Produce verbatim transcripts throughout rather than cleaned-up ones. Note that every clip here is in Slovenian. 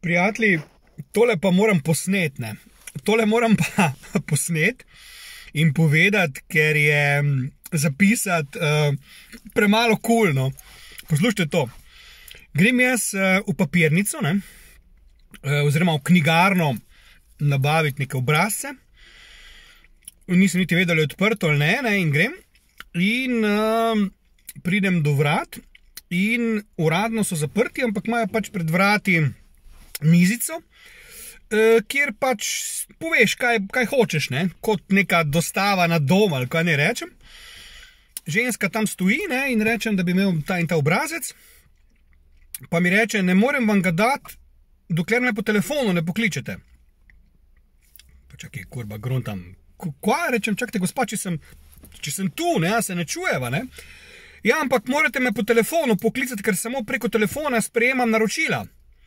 Prijatelji, tole pa moram posnet, ne. Tole moram pa posnet in povedati, ker je zapisati uh, premalo kul, no. Poslušajte to. Grem jaz uh, v papirnico, ne, uh, oziroma v knjigarno nabaviti neke obrazce. Nisem niti vedel, ali je odprto ali ne, ne, in grem. In uh, pridem do vrat in uradno so zaprti, ampak imajo pač pred vrati mizico, uh, kjer pač poveš, kaj, kaj hočeš, ne, kot neka dostava na dom, ali kaj ne rečem. Ženska tam stoji, ne, in rečem, da bi imel ta in ta obrazec, pa mi reče, ne morem vam ga dati, dokler me po telefonu ne pokličete. Pa čakaj, kurba, gruntam, kva, rečem, čakajte, gospa, če sem, če sem tu, ne, se ne čujeva, ne. Ja, ampak morate me po telefonu poklicati, ker samo preko telefona sprejemam naročila.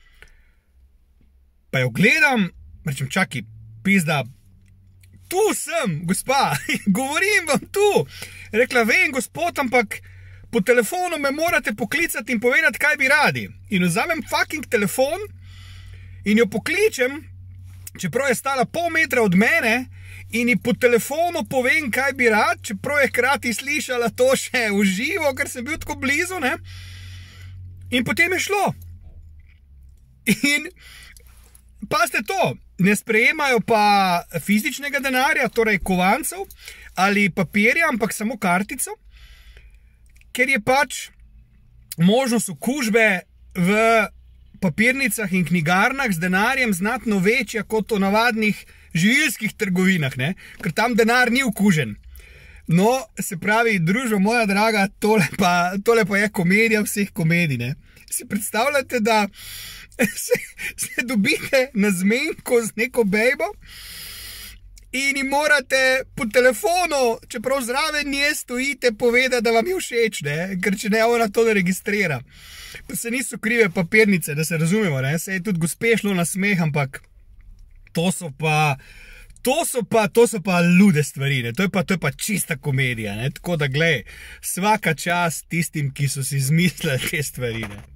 Pa jo gledam, rečem, čakaj, pizda, tu sem, gospa, govorim vam tu. Rekla, vem, gospod, ampak po telefonu me morate poklicati in povedati, kaj bi radi. In vzamem fucking telefon in jo pokličem, čeprav je stala pol metra od mene, in ji po telefonu povem, kaj bi rad, čeprav je hkrati slišala to še v živo, ker sem bil tako blizu, ne. In potem je šlo. In pazite to, ne sprejemajo pa fizičnega denarja, torej kovancev ali papirja, ampak samo kartico, ker je pač možnost okužbe v papirnicah in knjigarnah z denarjem znatno večja kot v navadnih živilskih trgovinah, ne? Ker tam denar ni okužen. No, se pravi, družba moja draga, tole pa, tole pa je komedija vseh komedij, ne? Si predstavljate, da se, se dobite na zmenko z neko bejbo in ji morate po telefonu, čeprav zraven nje stojite, povedati, da vam je všeč, ne? Ker če ne, ona to ne registrira. Pa se niso krive papirnice, da se razumemo, ne? Se je tudi gospe šlo na smeh, ampak to so pa, to so pa, to so pa lude stvari, ne? To je pa, to je pa čista komedija, ne? Tako da, glej, svaka čast tistim, ki so si izmislili te stvari, ne?